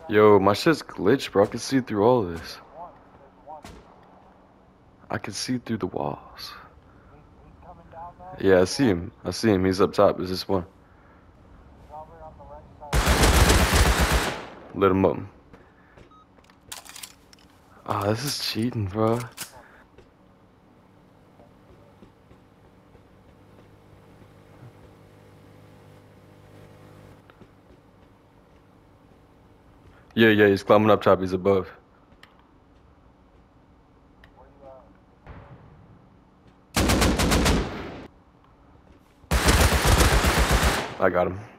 Yo, my shit's glitched, bro. I can see through all of this. I can see through the walls. Yeah, I see him. I see him. He's up top. Is this one? Lit him up. Ah, this is cheating, bro. Yeah, yeah, he's climbing up top. He's above. I got him.